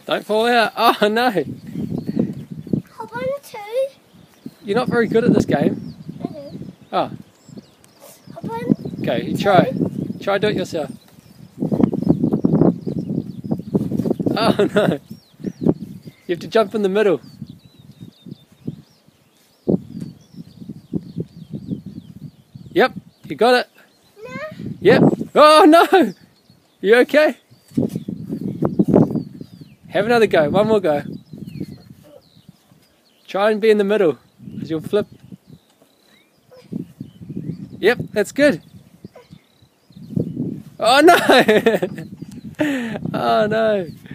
Don't fall out. Oh no. Hop on two. You're not very good at this game. I do. Oh. Hop on. Okay, you try. Try do it yourself. Oh no. You have to jump in the middle. Yep, you got it. No. Yep. Oh no! You okay? Have another go. One more go. Try and be in the middle, because you'll flip. Yep, that's good. Oh no! Oh no!